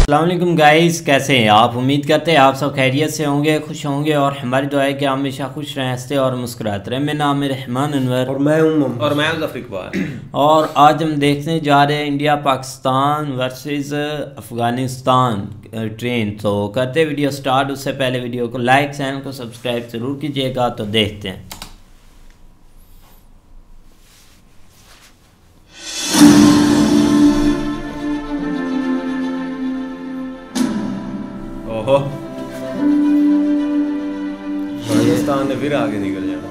अस्सलाम वालेकुम गाइस, कैसे हैं आप? उम्मीद करते हैं आप सब खैरियत से होंगे, खुश होंगे और हमारी दुआ है कि आप हमेशा खुश रहें, हंसते और मुस्कुराते रहें। मेरा नाम है रहमान अनवर और मैं हूं मोहम्मद और मैं ज़फ़र इकबाल। और आज हम देखने जा रहे हैं India Pakistan versus Afghanistan train. तो करते वीडियो स्टार्ट, उससे पहले वीडियो को लाइक, चैनल को सब्सक्राइब ज़रूर कीजिएगा। तो देखते हैं। ओहो, पाकिस्तान ने फिर आगे निकल जाना।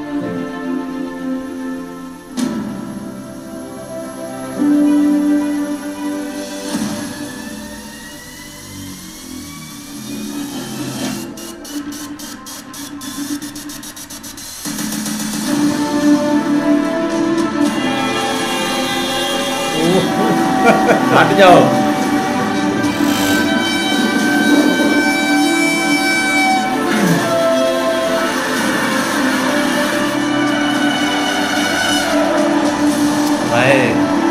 हट जाओ। हाय,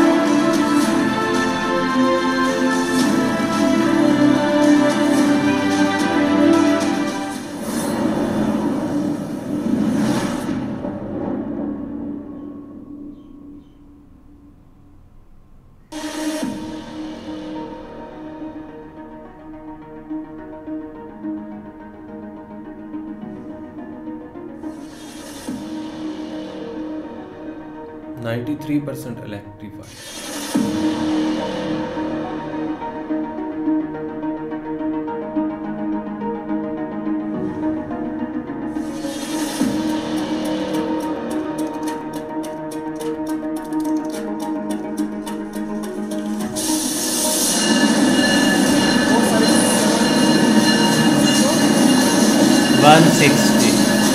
%93 electrified। वन 60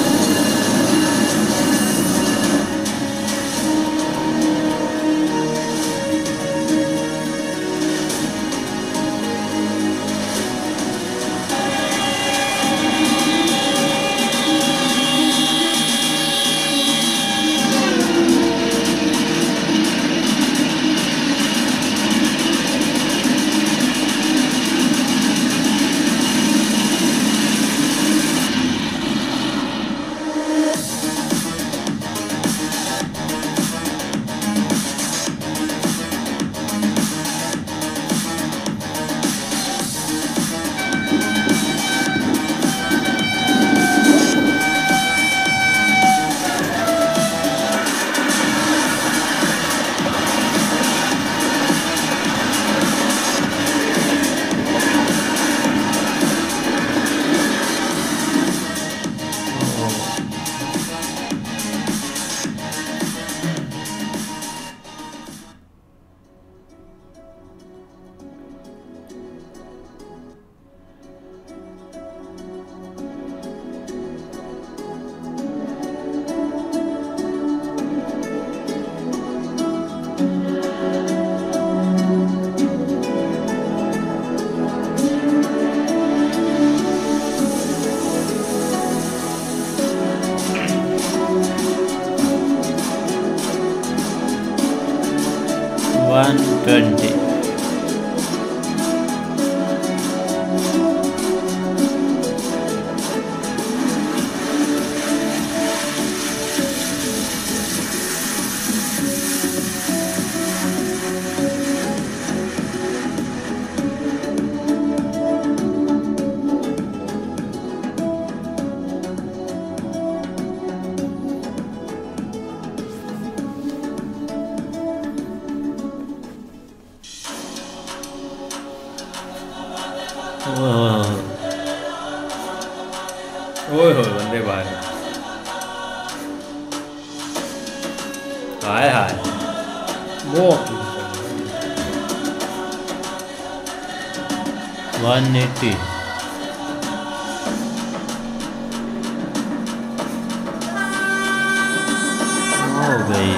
120 ओए होए, वंदे भारत। हाय हाय, वो 180 हो गई।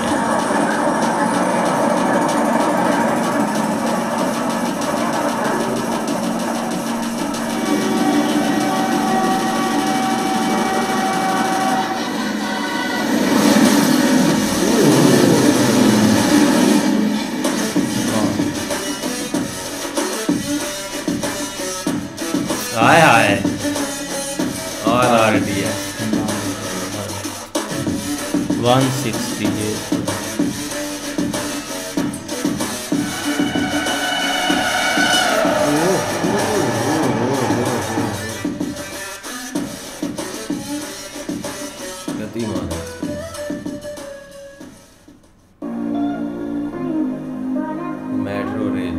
160 है। Gatiman metro rail.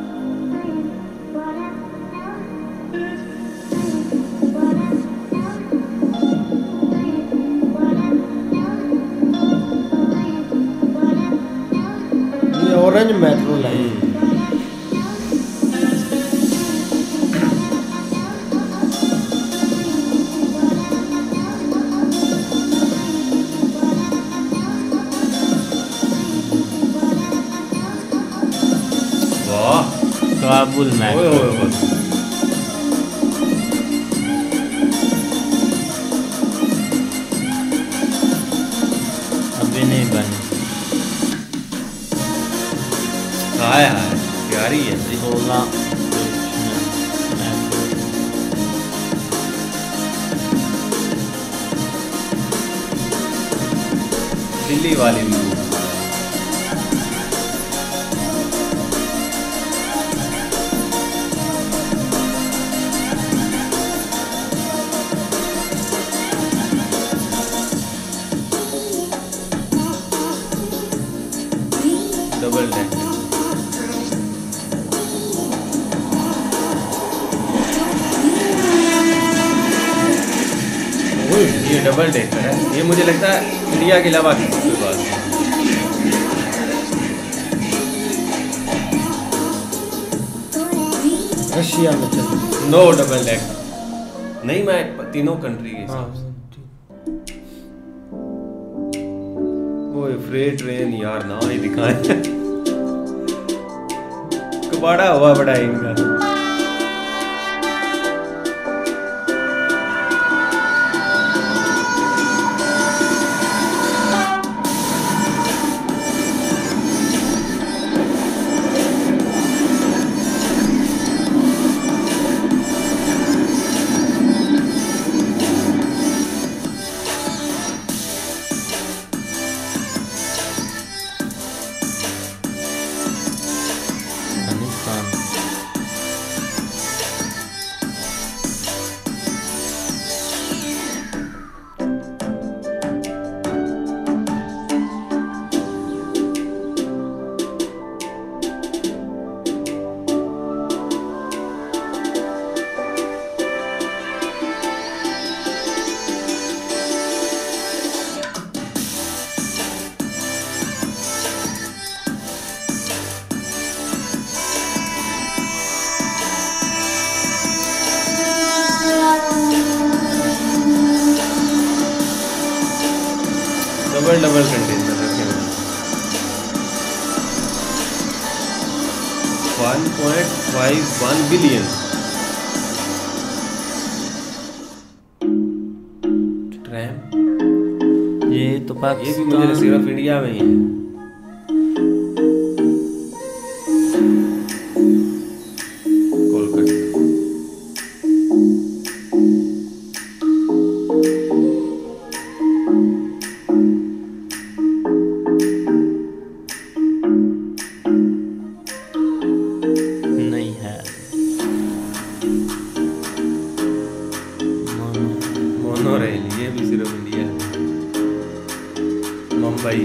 ये ऑरेंज मेट्रो लाइन। वाह, काबुल ओए मेट्रो। ओए ओए। अभी नहीं बनी। हाय हाय, प्यारी है भाई। 16 दिल्ली वाली भी। Double decker. ये डबल डेकर है। ये मुझे लगता है इंडिया के अलावा किसी के पास नहीं। रशिया में चल। नो डबल डेकर नहीं, मैं तीनों कंट्री के हिसाब से। ओए फ्रेट ट्रेन यार, ना ही दिखाए। कबाड़ा हुआ बड़ा है इनका। अफगानिस्तान। डबल डबल कंटेनर रखे हुए 1.51 बिलियन। ट्रैम ये तो ये भी मुझे पाकिस्तान। सिर्फ इंडिया में ही है। कोलकाता। नहीं है। मोनो रेल, ये भी सिर्फ इंडिया है। मुंबई।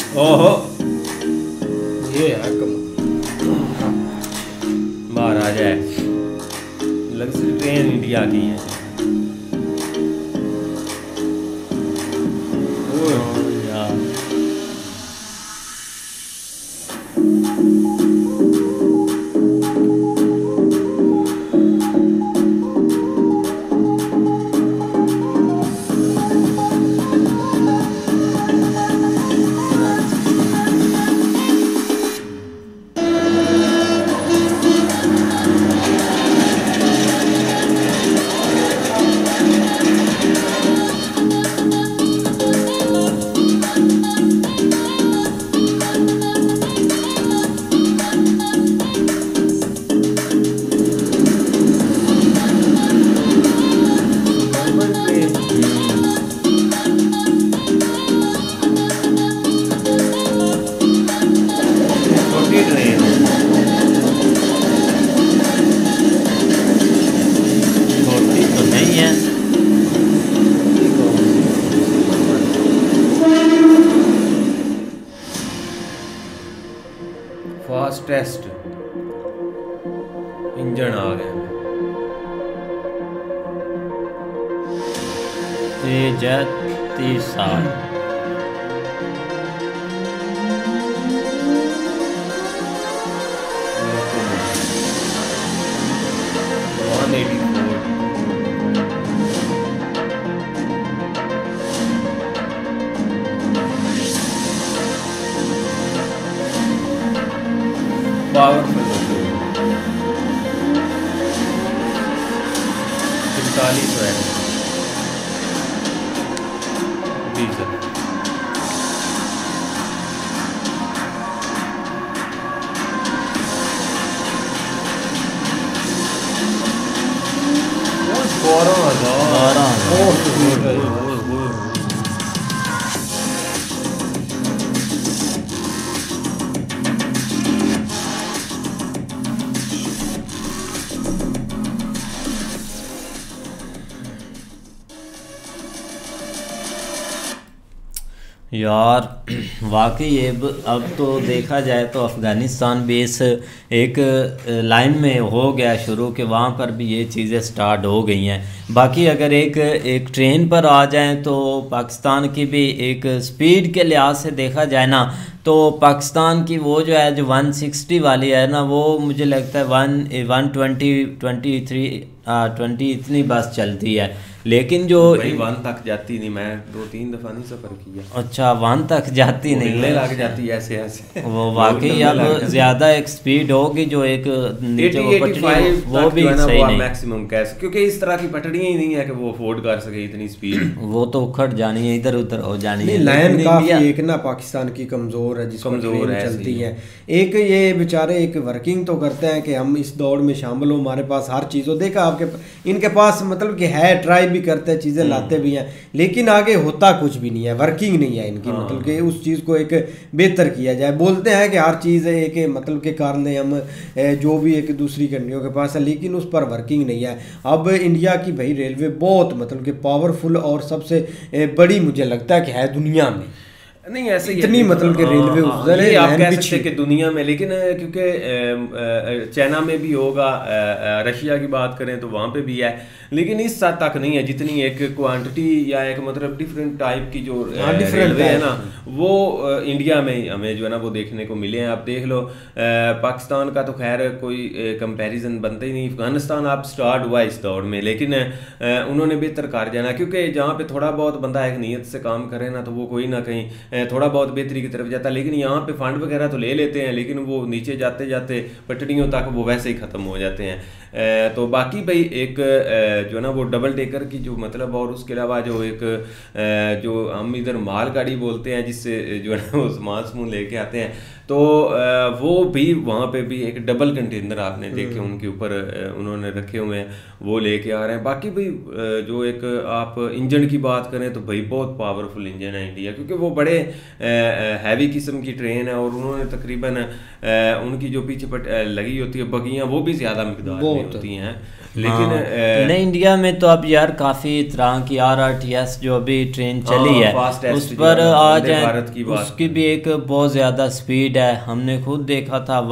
ओहो ये है कम। बाहर आ जाए। लग्जरी ट्रेन इंडिया की है। यार छोटी ट्रेन छोटी तो नहीं है। फास्टेस्ट इंजन आ गए। तेज है 30 साल। पावरफुल 45 है डीजल। यार वाकई ये अब तो देखा जाए तो अफ़गानिस्तान भी इस एक लाइन में हो गया शुरू कि वहाँ पर भी ये चीज़ें स्टार्ट हो गई हैं। बाकी अगर एक ट्रेन पर आ जाएं तो पाकिस्तान की भी एक स्पीड के लिहाज से देखा जाए ना, तो पाकिस्तान की वो जो है जो 160 वाली है ना, वो मुझे लगता है 120 इतनी बस चलती है। लेकिन जो भाई 1 तक जाती नहीं, मैं 2-3 दफ़ा नहीं सफ़र किया। अच्छा 1 तक जाती नहीं हिलने है, लग जाती है ऐसे ऐसे। वो वाकई अब ज़्यादा एक स्पीड होगी जो एक नीचे वो पटरी वो भी सही नहीं मैक्सिमम कैसे, क्योंकि इस तरह की पटड़ियाँ ही नहीं है कि वो अफोर्ड कर सके इतनी स्पीड। वो तो उखड़ जानी है, इधर उधर हो जानी है। लाइन लेकिन काफी इंडिया- एक ना पाकिस्तान की कमजोर है, जिसको कमजोर ट्रेन है, चलती सही है। एक ये बेचारे एक वर्किंग तो करते हैं कि हम इस दौड़ में शामिल हो, हमारे पास हर चीज़ हो। देखा आपके इनके पास मतलब कि है, ट्राई भी करते हैं, चीज़ें लाते भी हैं, लेकिन आगे होता कुछ भी नहीं है, वर्किंग नहीं है इनकी। मतलब कि उस चीज़ को एक बेहतर किया जाए। बोलते हैं कि हर चीज़ एक मतलब के कारण हम जो भी एक दूसरी कंट्रियों के पास है, लेकिन उस पर वर्किंग नहीं है। अब इंडिया की भाई रेलवे बहुत मतलब कि पावरफुल और सबसे बड़ी मुझे लगता है कि है दुनिया में। नहीं ऐसे इतनी मतलब कि रेलवे उधर है, ये आप लाइन कह बिछी। सकते हैं कि दुनिया में, लेकिन क्योंकि चाइना में भी होगा, रशिया की बात करें तो वहाँ पे भी है, लेकिन इस हद तक नहीं है जितनी एक क्वांटिटी या एक मतलब डिफरेंट टाइप की जो रेलवे है ना, वो इंडिया में हमें जो है ना वो देखने को मिले हैं। आप देख लो पाकिस्तान का तो खैर कोई कंपैरिजन बनता ही नहीं। अफगानिस्तान आप स्टार्ट हुआ इस दौर में, लेकिन उन्होंने बेहतर कर जाना, क्योंकि जहाँ पे थोड़ा बहुत बंदा एक नीयत से काम करे ना, तो वो कोई ना कहीं थोड़ा बहुत बेहतरी की तरफ जाता है। लेकिन यहाँ पे फंड वगैरह तो ले लेते हैं, लेकिन वो नीचे जाते जाते पटड़ियों तक वो वैसे ही ख़त्म हो जाते हैं। तो बाकी भाई एक जो है ना वो डबल डेकर की जो मतलब, और उसके अलावा जो एक जो हम इधर मालगाड़ी बोलते हैं जिससे जो है ना वो सामान लेके आते हैं, तो वो भी वहाँ पे भी एक डबल कंटेनर आपने देखे उनके ऊपर उन्होंने रखे हुए हैं, वो लेके आ रहे हैं। बाकी भाई जो एक आप इंजन की बात करें तो भाई बहुत पावरफुल इंजन है इंडिया, क्योंकि वो बड़े हैवी किस्म की ट्रेन है और उन्होंने तकरीबन उनकी जो पीछे लगी होती है बगियां वो भी ज़्यादा मिकदार में होती हैं। लेकिन नहीं इंडिया में तो अब यार काफ़ी तरह की RRTS जो अभी ट्रेन चली है उस पर आज उसकी भी एक बहुत ज़्यादा स्पीड है, हमने खुद देखा था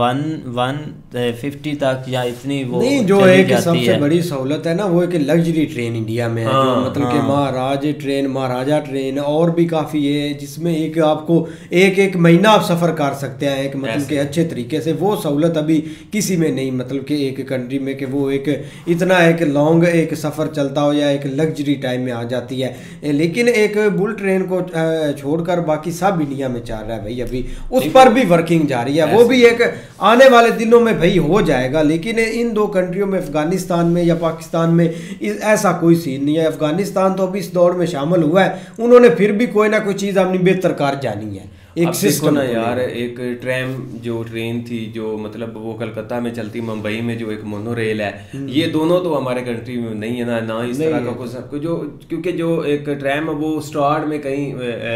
150 तक या इतनी वो नहीं। जो एक सबसे बड़ी सहूलत है ना वो एक लग्जरी ट्रेन इंडिया में है, जो मतलब कि महाराजा ट्रेन और भी काफ़ी है जिसमें एक आपको एक महीना आप सफ़र कर सकते हैं एक मतलब कि अच्छे तरीके से। वो सहूलत अभी किसी में नहीं, मतलब कि एक कंट्री में कि वो एक इतना एक लॉन्ग एक सफ़र चलता हो या एक लग्जरी टाइम में आ जाती है। लेकिन एक बुल ट्रेन को छोड़कर बाकी सब इंडिया में चल रहा है भाई, अभी उस पर भी वर्किंग जारी है। वो भी एक आने वाले दिनों में भाई हो जाएगा। लेकिन इन दो कंट्रियों में अफगानिस्तान में या पाकिस्तान में ऐसा कोई सीन नहीं है। अफगानिस्तान तो अभी इस दौर में शामिल हुआ है, उन्होंने फिर भी कोई ना कोई चीज़ अपनी बेहतर कार जानी है। एक सिस्टम ना यार, एक ट्रेन थी जो मतलब वो कलकत्ता में चलती, मुंबई में जो एक मोनो रेल है, ये दोनों तो हमारे कंट्री में नहीं है ना इस तरह का कुछ जो, क्योंकि जो एक ट्रैम है वो स्टार्ट में कहीं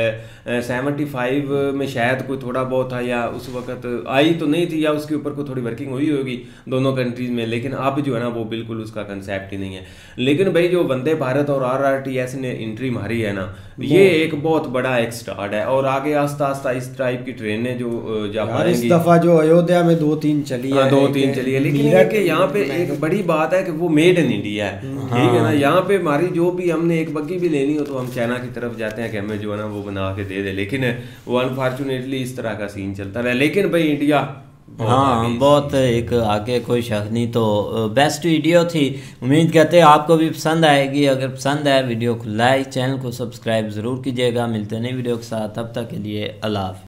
75 में शायद कोई थोड़ा बहुत था या उस वक्त आई तो नहीं थी या उसके ऊपर कोई थोड़ी वर्किंग हुई होगी दोनों कंट्रीज में। लेकिन अब जो है ना वो बिल्कुल उसका कंसेप्ट ही नहीं है। लेकिन भाई जो वंदे भारत और RRTS ने एंट्री मारी है ना, ये एक बहुत बड़ा एक स्टार्ट है और आगे आस्ता आस्ता इस टाइप की ट्रेनें जो जा पाएंगी। इस दफा जो अयोध्या में 2-3 चली है, 2-3 चली है, लेकिन ये कि यहाँ पे एक बड़ी बात है कि वो मेड इन इंडिया है, ठीक है ना। यहाँ पे हमारी जो भी हमने एक बग्गी भी लेनी हो तो हम चाइना की तरफ जाते हैं कि हमें जो है ना वो बना के दे दे, लेकिन वो अनफॉर्चुनेटली इस तरह का सीन चलता रहा। लेकिन भाई इंडिया बहुत एक आगे कोई शक नहीं। तो बेस्ट वीडियो थी, उम्मीद करते हैं आपको भी पसंद आएगी। अगर पसंद आए वीडियो को लाइक, चैनल को सब्सक्राइब ज़रूर कीजिएगा। मिलते हैं नई वीडियो के साथ, तब तक के लिए अल्लाह हाफ़िज़।